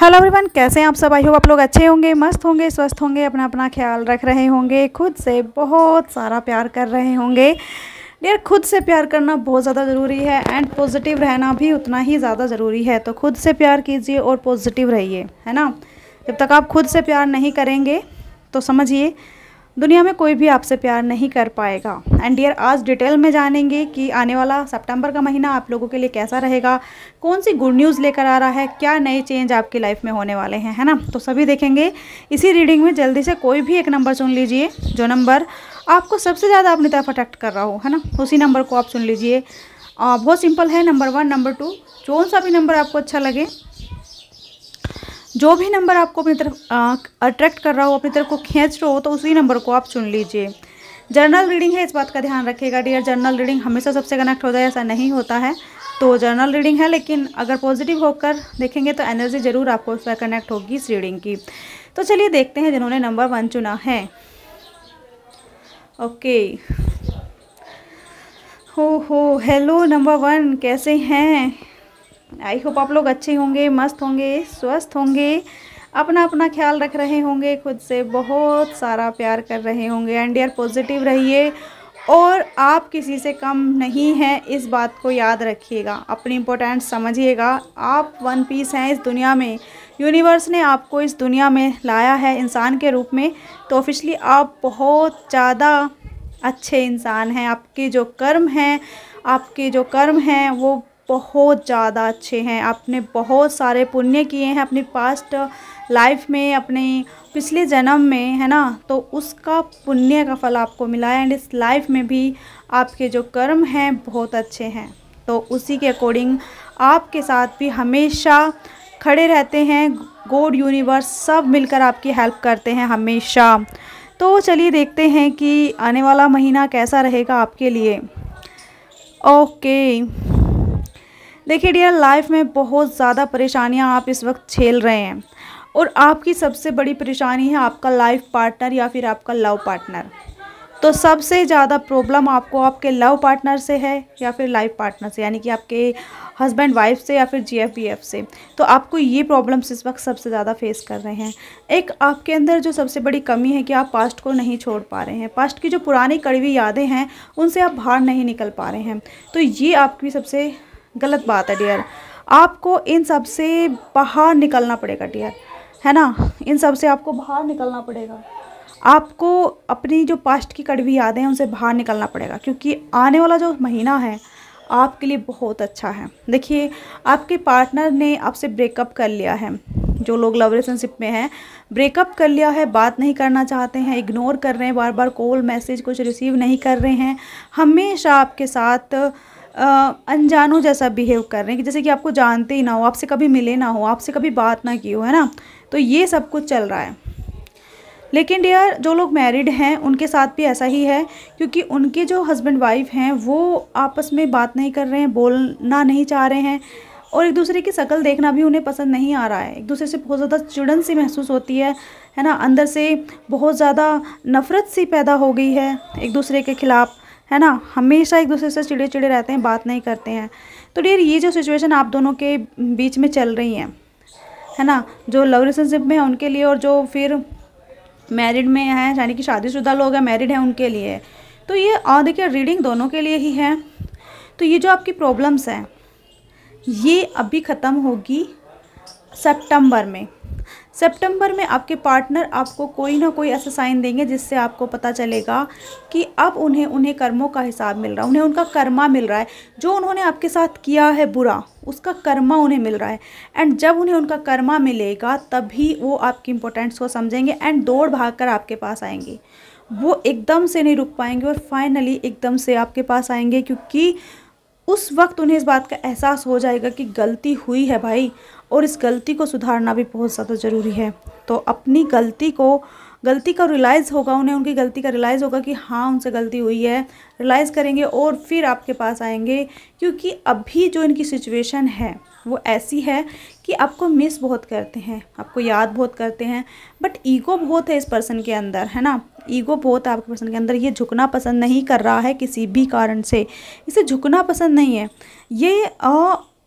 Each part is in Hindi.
हेलो एवरीवन, कैसे हैं आप सब। आई होप आप लोग अच्छे होंगे, मस्त होंगे, स्वस्थ होंगे, अपना अपना ख्याल रख रहे होंगे, खुद से बहुत सारा प्यार कर रहे होंगे। डियर, खुद से प्यार करना बहुत ज़्यादा ज़रूरी है एंड पॉजिटिव रहना भी उतना ही ज़्यादा ज़रूरी है। तो खुद से प्यार कीजिए और पॉजिटिव रहिए, है ना। जब तक आप खुद से प्यार नहीं करेंगे तो समझिए दुनिया में कोई भी आपसे प्यार नहीं कर पाएगा। एंड डियर, आज डिटेल में जानेंगे कि आने वाला सितंबर का महीना आप लोगों के लिए कैसा रहेगा, कौन सी गुड न्यूज़ लेकर आ रहा है, क्या नए चेंज आपकी लाइफ में होने वाले हैं, है ना। तो सभी देखेंगे इसी रीडिंग में। जल्दी से कोई भी एक नंबर चुन लीजिए, जो नंबर आपको सबसे ज़्यादा अपनी तरफ अट्रैक्ट कर रहा हो, है ना, उसी नंबर को आप चुन लीजिए। बहुत सिंपल है, नंबर 1, नंबर 2, कौन सा भी नंबर आपको अच्छा लगे, जो भी नंबर आपको अपनी तरफ अट्रैक्ट कर रहा हो, अपनी तरफ को खींच रहा हो, तो उसी नंबर को आप चुन लीजिए। जर्नल रीडिंग है, इस बात का ध्यान रखिएगा डियर। जर्नल रीडिंग हमेशा सबसे कनेक्ट हो जाए ऐसा नहीं होता है। तो जर्नल रीडिंग है, लेकिन अगर पॉजिटिव होकर देखेंगे तो एनर्जी ज़रूर आपको उससे कनेक्ट होगी इस रीडिंग की। तो चलिए देखते हैं जिन्होंने नंबर 1 चुना है। ओके, हो हेलो नंबर 1, कैसे हैं। आई होप आप लोग अच्छे होंगे, मस्त होंगे, स्वस्थ होंगे, अपना अपना ख्याल रख रहे होंगे, खुद से बहुत सारा प्यार कर रहे होंगे। एंड डियर, पॉजिटिव रहिए और आप किसी से कम नहीं हैं, इस बात को याद रखिएगा। अपनी इम्पोर्टेंस समझिएगा। आप वन पीस हैं इस दुनिया में। यूनिवर्स ने आपको इस दुनिया में लाया है इंसान के रूप में, तो ऑफिशियली आप बहुत ज़्यादा अच्छे इंसान हैं। आपके जो कर्म हैं वो बहुत ज़्यादा अच्छे हैं। आपने बहुत सारे पुण्य किए हैं अपनी पास्ट लाइफ में, अपने पिछले जन्म में, है ना। तो उसका पुण्य का फल आपको मिला है एंड इस लाइफ में भी आपके जो कर्म हैं बहुत अच्छे हैं। तो उसी के अकॉर्डिंग आपके साथ भी हमेशा खड़े रहते हैं। गॉड, यूनिवर्स सब मिलकर आपकी हेल्प करते हैं हमेशा। तो चलिए देखते हैं कि आने वाला महीना कैसा रहेगा आपके लिए। ओके, देखिए डियर, लाइफ में बहुत ज़्यादा परेशानियां आप इस वक्त झेल रहे हैं और आपकी सबसे बड़ी परेशानी है आपका लाइफ पार्टनर या फिर आपका लव पार्टनर। तो सबसे ज़्यादा प्रॉब्लम आपको आपके लव पार्टनर से है या फिर लाइफ पार्टनर से, यानी कि आपके हस्बैंड वाइफ से या फिर GF-BF से। तो आपको ये प्रॉब्लम्स इस वक्त सबसे ज़्यादा फेस कर रहे हैं। एक आपके अंदर जो सबसे बड़ी कमी है कि आप पास्ट को नहीं छोड़ पा रहे हैं। पास्ट की जो पुरानी कड़वी यादें हैं उनसे आप बाहर नहीं निकल पा रहे हैं। तो ये आपकी सबसे गलत बात है डियर। आपको इन सब से बाहर निकलना पड़ेगा डियर, है ना। इन सब से आपको बाहर निकलना पड़ेगा। आपको अपनी जो पास्ट की कड़वी यादें हैं उनसे बाहर निकलना पड़ेगा, क्योंकि आने वाला जो महीना है आपके लिए बहुत अच्छा है। देखिए, आपके पार्टनर ने आपसे ब्रेकअप कर लिया है। जो लोग लव रिलेशनशिप में हैं, ब्रेकअप कर लिया है, बात नहीं करना चाहते हैं, इग्नोर कर रहे हैं, बार बार कॉल मैसेज कुछ रिसीव नहीं कर रहे हैं, हमेशा आपके साथ अनजानों जैसा बिहेव कर रहे हैं कि जैसे कि आपको जानते ही ना हो, आपसे कभी मिले ना हो, आपसे कभी बात ना की हो, है ना। तो ये सब कुछ चल रहा है। लेकिन डियर, जो लोग मैरिड हैं उनके साथ भी ऐसा ही है, क्योंकि उनके जो हस्बैंड वाइफ हैं वो आपस में बात नहीं कर रहे हैं, बोलना नहीं चाह रहे हैं और एक दूसरे की शक्ल देखना भी उन्हें पसंद नहीं आ रहा है। एक दूसरे से बहुत ज़्यादा चिड़न सी महसूस होती है ना। अंदर से बहुत ज़्यादा नफ़रत सी पैदा हो गई है एक दूसरे के ख़िलाफ़, है ना। हमेशा एक दूसरे से चिड़े चिड़े रहते हैं, बात नहीं करते हैं। तो डियर, ये जो सिचुएशन आप दोनों के बीच में चल रही हैं, है ना, जो लव रिलेशनशिप में है उनके लिए और जो फिर मैरिड में हैं, यानी कि शादीशुदा लोग हैं, मैरिड हैं, उनके लिए है। तो ये देखिए, रीडिंग दोनों के लिए ही है। तो ये जो आपकी प्रॉब्लम्स हैं ये अभी ख़त्म होगी सितंबर में। सितंबर में आपके पार्टनर आपको कोई ना कोई ऐसा साइन देंगे जिससे आपको पता चलेगा कि अब उन्हें कर्मों का हिसाब मिल रहा है, उन्हें उनका कर्मा मिल रहा है। जो उन्होंने आपके साथ किया है बुरा, उसका कर्मा उन्हें मिल रहा है। एंड जब उन्हें उनका कर्मा मिलेगा तभी वो आपकी इम्पोर्टेंस को समझेंगे एंड दौड़ भाग कर आपके पास आएंगे। वो एकदम से नहीं रुक पाएंगे और फाइनली एकदम से आपके पास आएंगे, क्योंकि उस वक्त उन्हें इस बात का एहसास हो जाएगा कि गलती हुई है भाई, और इस गलती को सुधारना भी बहुत ज़्यादा ज़रूरी है। तो अपनी गलती का रियलाइज़ होगा उन्हें, उनकी गलती का रियलाइज़ होगा कि हाँ उनसे गलती हुई है, रियलाइज़ करेंगे और फिर आपके पास आएंगे। क्योंकि अभी जो इनकी सिचुएशन है वो ऐसी है कि आपको मिस बहुत करते हैं, आपको याद बहुत करते हैं, बट ईगो बहुत है इस पर्सन के अंदर, है ना। ईगो बहुत है आपके पर्सन के अंदर। ये झुकना पसंद नहीं कर रहा है किसी भी कारण से, इसे झुकना पसंद नहीं है। ये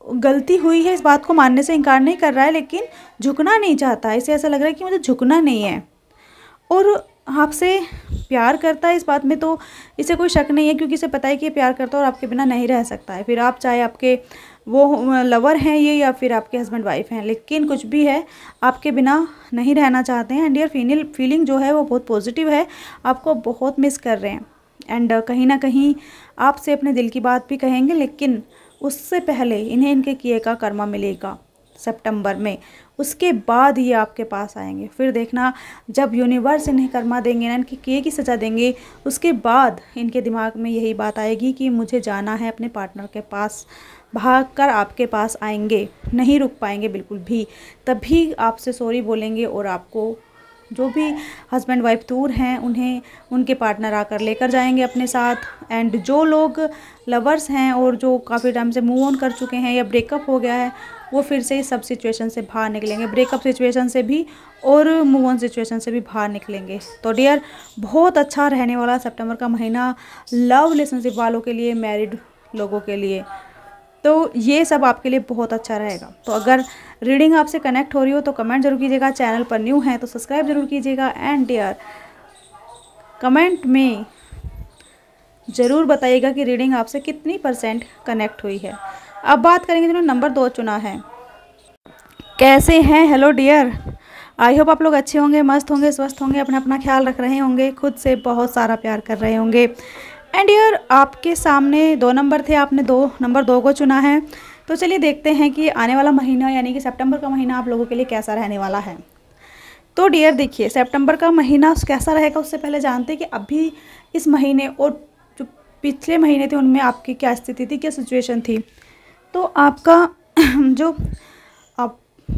गलती हुई है इस बात को मानने से इनकार नहीं कर रहा है, लेकिन झुकना नहीं चाहता है। इसे ऐसा लग रहा है कि मुझे झुकना नहीं है और आपसे प्यार करता है, इस बात में तो इसे कोई शक नहीं है, क्योंकि इसे पता है कि ये प्यार करता है और आपके बिना नहीं रह सकता है। फिर आप चाहे आपके वो लवर हैं ये या फिर आपके हस्बैंड वाइफ हैं, लेकिन कुछ भी है आपके बिना नहीं रहना चाहते हैं। एंड यार फीलिंग जो है वो बहुत पॉजिटिव है, आपको बहुत मिस कर रहे हैं। एंड कहीं ना कहीं आपसे अपने दिल की बात भी कहेंगे, लेकिन उससे पहले इन्हें इनके किए का कर्मा मिलेगा सितंबर में, उसके बाद ये आपके पास आएंगे। फिर देखना जब यूनिवर्स इन्हें कर्मा देंगे ना, इनके किए की सज़ा देंगे, उसके बाद इनके दिमाग में यही बात आएगी कि मुझे जाना है अपने पार्टनर के पास, भागकर आपके पास आएंगे, नहीं रुक पाएंगे बिल्कुल भी। तभी आपसे सॉरी बोलेंगे और आपको जो भी हस्बैंड वाइफ दूर हैं उन्हें उनके पार्टनर आकर लेकर जाएंगे अपने साथ। एंड जो लोग लवर्स हैं और जो काफ़ी टाइम से मूव ऑन कर चुके हैं या ब्रेकअप हो गया है, वो फिर से इस सब सिचुएशन से बाहर निकलेंगे, ब्रेकअप सिचुएशन से भी और मूव ऑन सिचुएशन से भी बाहर निकलेंगे। तो डियर, बहुत अच्छा रहने वाला सितंबर का महीना लव रिलेशनशिप वालों के लिए, मैरिड लोगों के लिए, तो ये सब आपके लिए बहुत अच्छा रहेगा। तो अगर रीडिंग आपसे कनेक्ट हो रही हो तो कमेंट जरूर कीजिएगा, चैनल पर न्यू है तो सब्सक्राइब जरूर कीजिएगा। एंड डियर, कमेंट में ज़रूर बताइएगा कि रीडिंग आपसे कितनी % कनेक्ट हुई है। अब बात करेंगे जिन्होंने नंबर 2 चुना है। कैसे हैं? हेलो डियर, आई होप आप लोग अच्छे होंगे, मस्त होंगे, स्वस्थ होंगे, अपना अपना ख्याल रख रहे होंगे, खुद से बहुत सारा प्यार कर रहे होंगे। एंड डियर, आपके सामने 2 नंबर थे, आपने नंबर 2 को चुना है। तो चलिए देखते हैं कि आने वाला महीना यानी कि सितंबर का महीना आप लोगों के लिए कैसा रहने वाला है। तो डियर देखिए, सितंबर का महीना कैसा रहेगा उससे पहले जानते हैं कि अभी इस महीने और जो पिछले महीने थे उनमें आपकी क्या स्थिति थी, क्या सिचुएशन थी। तो आपका जो आप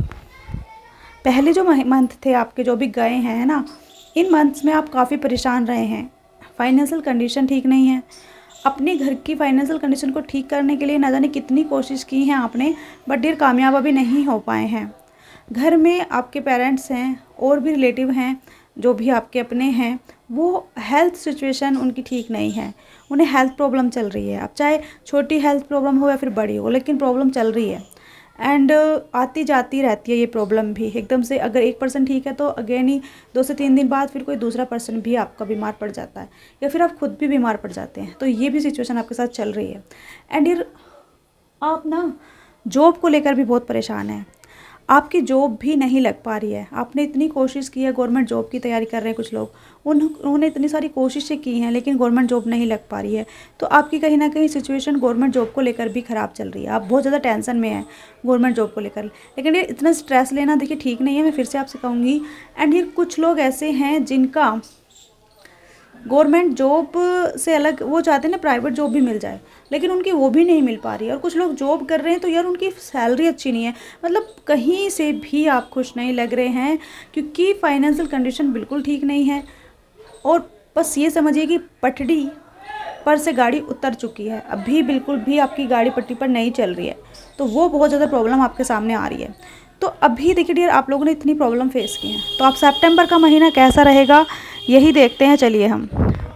पहले जो मंथ थे आपके जो भी गए हैं, है ना, इन मंथ्स में आप काफ़ी परेशान रहे हैं, फाइनेंशियल कंडीशन ठीक नहीं है। अपने घर की फाइनेंशियल कंडीशन को ठीक करने के लिए ना जाने कितनी कोशिश की है आपने, बट डियर कामयाब अभी नहीं हो पाए हैं। घर में आपके पेरेंट्स हैं और भी रिलेटिव हैं जो भी आपके अपने हैं, वो हेल्थ सिचुएशन उनकी ठीक नहीं है, उन्हें हेल्थ प्रॉब्लम चल रही है। अब चाहे छोटी हेल्थ प्रॉब्लम हो या फिर बड़ी हो, लेकिन प्रॉब्लम चल रही है। एंड आती जाती रहती है ये प्रॉब्लम भी, एकदम से अगर 1% ठीक है तो अगेन ही 2 से 3 दिन बाद फिर कोई दूसरा पर्सन भी आपका बीमार पड़ जाता है या फिर आप खुद भी बीमार पड़ जाते हैं। तो ये भी सिचुएशन आपके साथ चल रही है। एंड यार, आप ना जॉब को लेकर भी बहुत परेशान हैं, आपकी जॉब भी नहीं लग पा रही है। आपने इतनी कोशिश की है, गवर्नमेंट जॉब की तैयारी कर रहे हैं कुछ लोग, उन्होंने इतनी सारी कोशिशें की हैं लेकिन गवर्नमेंट जॉब नहीं लग पा रही है। तो आपकी कहीं ना कहीं सिचुएशन गवर्नमेंट जॉब को लेकर भी ख़राब चल रही है, आप बहुत ज़्यादा टेंशन में हैं गवर्नमेंट जॉब को लेकर। लेकिन ये इतना स्ट्रेस लेना देखिए ठीक नहीं है, मैं फिर से आपसे कहूँगी। एंड ये कुछ लोग ऐसे हैं जिनका गवर्नमेंट जॉब से अलग वो चाहते हैं ना प्राइवेट जॉब भी मिल जाए, लेकिन उनकी वो भी नहीं मिल पा रही है। और कुछ लोग जॉब कर रहे हैं तो यार उनकी सैलरी अच्छी नहीं है, मतलब कहीं से भी आप खुश नहीं लग रहे हैं, क्योंकि फाइनेंशियल कंडीशन बिल्कुल ठीक नहीं है। और बस ये समझिए कि पटड़ी पर से गाड़ी उतर चुकी है, अभी बिल्कुल भी आपकी गाड़ी पटरी पर नहीं चल रही है, तो वो बहुत ज़्यादा प्रॉब्लम आपके सामने आ रही है। तो अभी देखिए डियर, आप लोगों ने इतनी प्रॉब्लम फेस की है, तो आप सितंबर का महीना कैसा रहेगा यही देखते हैं। चलिए हम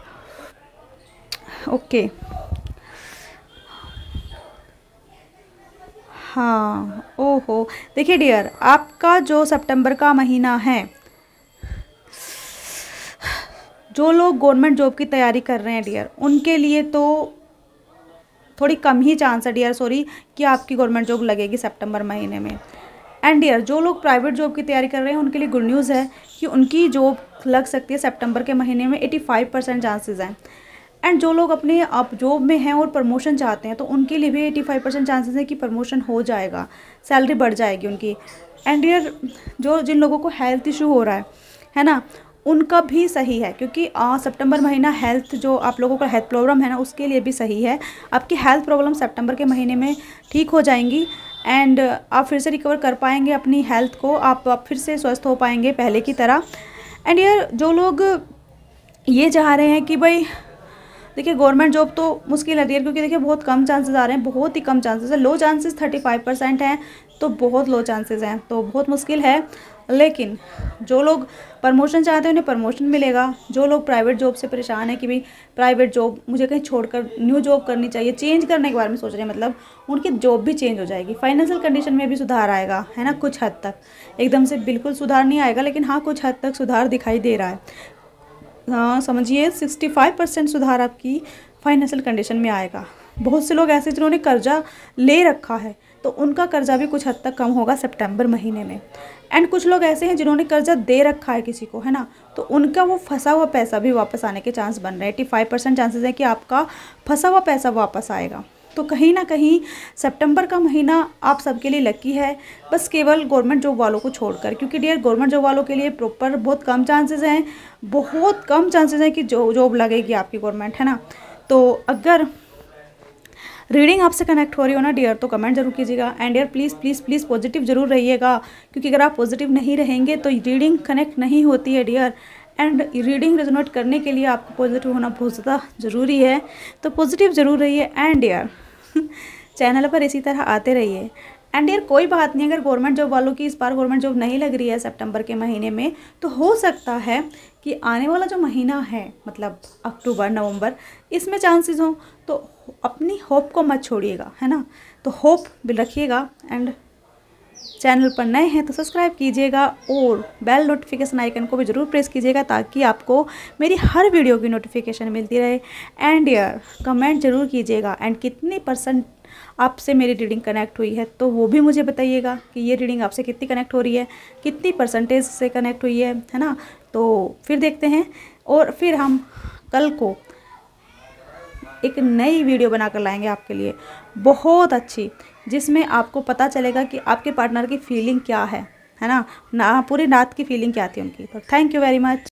ओके, हाँ, ओहो, देखिए डियर, आपका जो सितंबर का महीना है, जो लोग गवर्नमेंट जॉब की तैयारी कर रहे हैं डियर, उनके लिए तो थोड़ी कम ही चांस है डियर, सॉरी, कि आपकी गवर्नमेंट जॉब लगेगी सितंबर महीने में। एंड डियर, जो लोग प्राइवेट जॉब की तैयारी कर रहे हैं उनके लिए गुड न्यूज़ है कि उनकी जॉब लग सकती है सितंबर के महीने में, 85% चांसेस हैं। एंड जो लोग अपने आप जॉब में हैं और प्रमोशन चाहते हैं तो उनके लिए भी 85% चांसेस है कि प्रमोशन हो जाएगा, सैलरी बढ़ जाएगी उनकी। एंड डियर, जिन लोगों को हेल्थ इशू हो रहा है ना, उनका भी सही है, क्योंकि सितंबर महीना हेल्थ, जो आप लोगों का हेल्थ प्रॉब्लम है ना, उसके लिए भी सही है। आपकी हेल्थ प्रॉब्लम सितंबर के महीने में ठीक हो जाएंगी एंड आप फिर से रिकवर कर पाएंगे अपनी हेल्थ को, आप फिर से स्वस्थ हो पाएंगे पहले की तरह। एंड यार, जो लोग ये चाह रहे हैं कि भाई देखिए गवर्नमेंट जॉब तो मुश्किल है डियर, क्योंकि देखिए बहुत कम चांसेस आ रहे हैं, बहुत ही कम चांसेस है, लो चांसेस 35% हैं, तो बहुत लो चांसेस हैं, तो बहुत मुश्किल है। लेकिन जो लोग प्रमोशन चाहते हैं उन्हें प्रमोशन मिलेगा। जो लोग प्राइवेट जॉब से परेशान है कि भाई प्राइवेट जॉब मुझे कहीं छोड़कर न्यू जॉब करनी चाहिए, चेंज करने के बारे में सोच रहे हैं, मतलब उनकी जॉब भी चेंज हो जाएगी। फाइनेंशियल कंडीशन में भी सुधार आएगा, है ना, कुछ हद तक, एकदम से बिल्कुल सुधार नहीं आएगा, लेकिन हाँ कुछ हद तक सुधार दिखाई दे रहा है। हाँ समझिए 65% सुधार आपकी फाइनेंशियल कंडीशन में आएगा। बहुत से लोग ऐसे जिन्होंने कर्जा ले रखा है, तो उनका कर्जा भी कुछ हद तक कम होगा सितंबर महीने में। एंड कुछ लोग ऐसे हैं जिन्होंने कर्जा दे रखा है किसी को, है ना, तो उनका वो फंसा हुआ पैसा भी वापस आने के चांस बन रहे हैं। 85% चांसेस है कि आपका फंसा हुआ पैसा वापस आएगा। तो कहीं ना कहीं सितंबर का महीना आप सबके लिए लकी है, बस केवल गवर्नमेंट जॉब वालों को छोड़कर, क्योंकि डियर गवर्नमेंट जॉब वालों के लिए प्रॉपर बहुत कम चांसेस हैं, बहुत कम चांसेस हैं कि जॉब लगेगी आपकी गवर्नमेंट, है ना। तो अगर रीडिंग आपसे कनेक्ट हो रही हो ना डियर, तो कमेंट जरूर कीजिएगा। And dear please please please positive जरूर रहिएगा, क्योंकि अगर आप पॉजिटिव नहीं रहेंगे तो रीडिंग कनेक्ट नहीं होती है डियर। एंड रीडिंग रेजोनेट करने के लिए आपको पॉजिटिव होना बहुत ज़्यादा ज़रूरी है, तो पॉजिटिव ज़रूर रहिए। एंड डियर चैनल पर इसी तरह आते रहिए। एंड डियर कोई बात नहीं, अगर गवर्नमेंट जॉब वालों की इस बार गवर्नमेंट जॉब नहीं लग रही है सितंबर के महीने में, तो हो सकता है कि आने वाला जो महीना है, मतलब अक्टूबर नवंबर, इसमें चांसेस हो, तो अपनी होप को मत छोड़िएगा, है ना, तो होप भी रखिएगा। एंड चैनल पर नए हैं तो सब्सक्राइब कीजिएगा और बेल नोटिफिकेशन आइकन को भी ज़रूर प्रेस कीजिएगा, ताकि आपको मेरी हर वीडियो की नोटिफिकेशन मिलती रहे। एंड यार कमेंट जरूर कीजिएगा, एंड कितनी % आपसे मेरी रीडिंग कनेक्ट हुई है, तो वो भी मुझे बताइएगा कि ये रीडिंग आपसे कितनी कनेक्ट हो रही है, कितनी % से कनेक्ट हुई है ना। तो फिर देखते हैं, और फिर हम कल को एक नई वीडियो बनाकर लाएंगे आपके लिए, बहुत अच्छी, जिसमें आपको पता चलेगा कि आपके पार्टनर की फीलिंग क्या है ना, पूरी रात की फीलिंग क्या थी उनकी। तो थैंक यू वेरी मच।